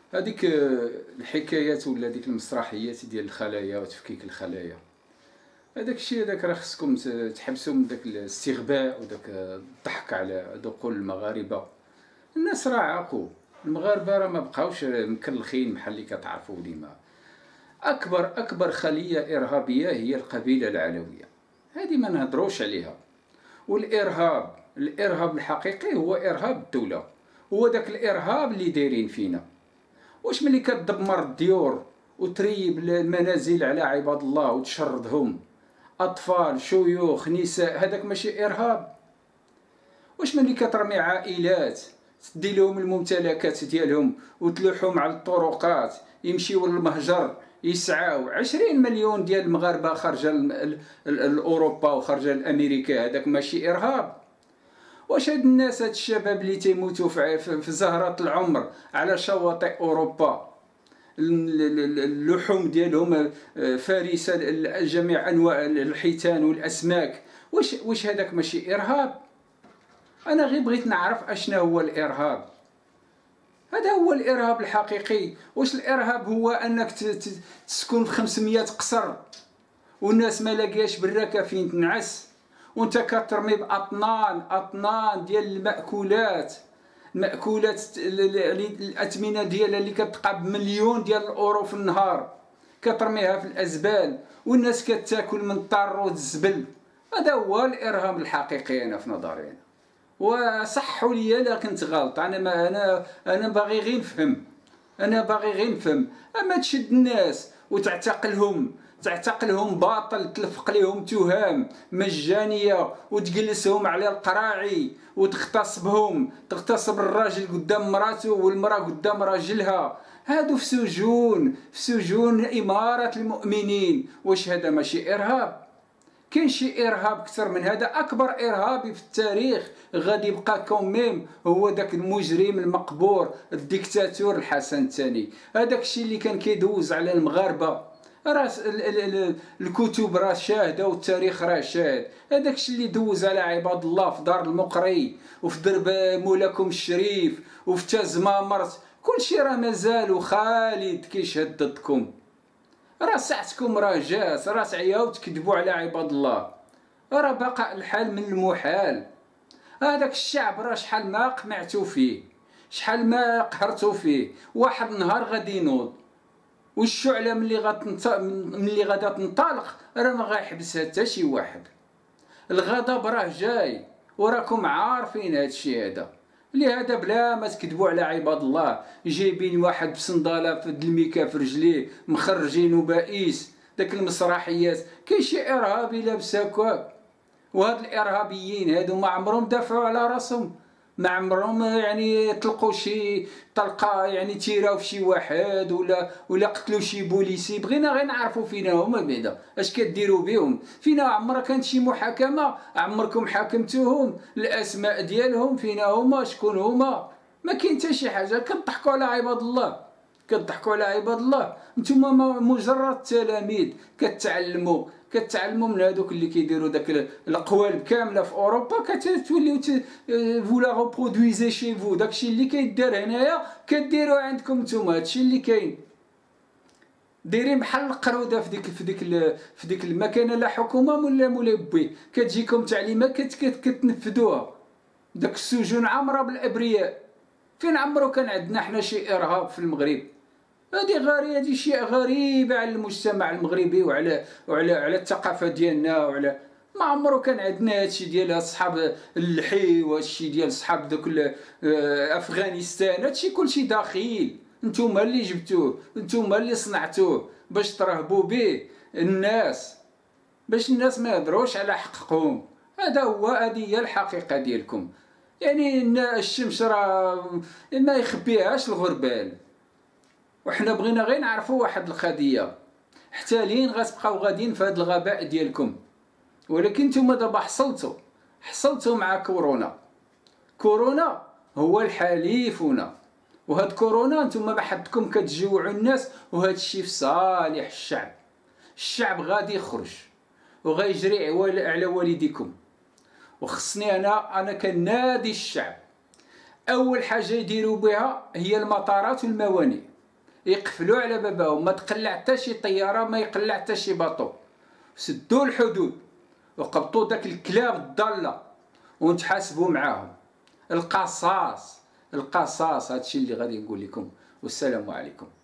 هذيك الحكايات ولا ديك المسرحيات ديال الخلايا وتفكيك الخلايا، هذاك الشيء هذاك راه خصكم تحبسوا من داك الاستغباء وداك الضحك على دقول المغاربه. الناس راه عاقوا، المغاربه راه ما بقاوش مكلخين بحال اللي كتعرفوا ديما. اكبر خليه ارهابيه هي القبيله العلويه، هذه ما نهضروش عليها. الارهاب الحقيقي هو ارهاب الدوله، هو داك الارهاب اللي دايرين فينا. واش ملي كتدمر الديور وتريب المنازل على عباد الله وتشردهم اطفال شيوخ نساء، هذاك ماشي ارهاب؟ واش ملي كترمي عائلات تدي لهم الممتلكات ديالهم وتلوحهم على الطرقات يمشيو للمهجر يسعاو 20 مليون ديال المغاربه خارجه لاوروبا وخارجه لامريكا، هذاك ماشي ارهاب؟ واش هاد الناس هاد الشباب اللي تيموتوا في زهرة العمر على شواطئ اوروبا، اللحوم ديالهم فارسه جميع انواع الحيتان والاسماك، واش هذاك ماشي ارهاب؟ انا غير بغيت نعرف اشنا هو الارهاب. هذا هو الارهاب الحقيقي. واش الارهاب هو انك تسكن في 500 قصر والناس ما لاقياش براكه فين تنعس، وانت كترمي باطنان ديال المأكولات الاثمنه ديالها اللي كتبقى بمليون ديال الاورو في النهار، كترميها في الازبال والناس كتاكل من الطر والزبل. هذا هو الارهاب الحقيقي انا في نظري أنا. وصحوا لي لا كنت غلط، انا باغي غير نفهم، اما تشد الناس وتعتقلهم باطل، تلفق لهم تهم مجانيه وتجلسهم على القراعي وتغتصب الراجل قدام مراته والمراه قدام راجلها، هادو في سجون اماره المؤمنين. واش هذا ماشي ارهاب؟ كاين شي ارهاب اكثر من هذا؟ اكبر ارهابي في التاريخ غادي يبقى كوميم هو داك المجرم المقبور الديكتاتور الحسن الثاني. هذاك الشيء اللي كان كيدوز على المغاربه راه الكتب راه شاهده والتاريخ راه شاهد. هذاك الشيء اللي دوز على عباد الله في دار المقري وفي درب مولاكم الشريف وفي تازمامرت، كل شيء راه مازال خالد كيشهد ضدكم. راه ساعتكم راه جات، راه تعياو تكذبوا على عباد الله، راه بقى الحال من المحال. هذاك الشعب راه شحال ما قمعتو فيه، شحال ما قهرتو فيه، واحد النهار غادي ينوض، والشعله ملي غادا تنطلق راه ما غايحبسها حتى شي واحد. الغضب راه جاي وراكم عارفين هذا الشيء هذا. لهذا بلا ما تكذبوا على عباد الله، جايبين واحد بصنداله في الميكا في رجليه مخرجينو بائس داك المسرحيات. كاين شي ارهابي لابس هكاك؟ وهاد الارهابيين هادو ما عمرهم دافعوا على راسهم، ما عمرهم يعني طلقوا شي طلقه يعني تيراو في شي واحد ولا قتلوا شي بوليسي. بغينا غير نعرفوا فينا هما بعدا اش كديروا بهم، فينا عمرها كانت شي محاكمه، عمركم حاكمتوهم الاسماء ديالهم فينا هما شكون هما؟ ما كاين حتى شي حاجه. كضحكوا على عباد الله، نتوما مجرد تلاميذ كتعلموا من هذوك اللي كيديروا داك القوالب كامله في اوروبا. كتوليو فولا ريبرودويزي شي فو، داكشي اللي كيدار هنايا كديروا عندكم نتوما. هادشي اللي كاين، دايرين بحال القروده في ديك المكانه، لا حكومه ولا ملبي، كتجيكم تعليمات كتنفذوها. داك السجون عامره بالابرياء. فين عمرو كان عندنا حنا شي ارهاب في المغرب؟ هذه شيء غريب على المجتمع المغربي وعلى الثقافه ديالنا، ما عمرو كان عندنا هادشي ديال اصحاب اللحي وهادشي ديال صحاب دوك افغانستان. هادشي كلشي داخل، نتوما اللي جبتوه، نتوما اللي صنعتوه باش ترهبوا به الناس، باش الناس ما يهضروش على حقهم. هذه هي الحقيقه ديالكم. يعني الشمس راه ما يخبيهاش الغربال. وحنا بغينا غير نعرفوا واحد القضيه، حتى لين غتبقاو غاديين في هذا الغباء ديالكم. ولكن نتوما دابا حصلتوا مع كورونا هو الحليفنا. وهاد كورونا نتوما بحدكم كتجوعوا الناس، وهذا الشيء في صالح الشعب غادي يخرج وغيجري على والديكم. وخصني انا كنادي الشعب، اول حاجه يديروا بها هي المطارات والموانئ. يقفلوا على باباهم، ما تقلع حتى شي طياره، ما يقلع حتى شي باطو. سدوا الحدود وقبطوا داك الكلاب الضاله ونتحاسبوا معاهم. القصاص، القصاص، هادشي اللي غادي نقول لكم، والسلام عليكم.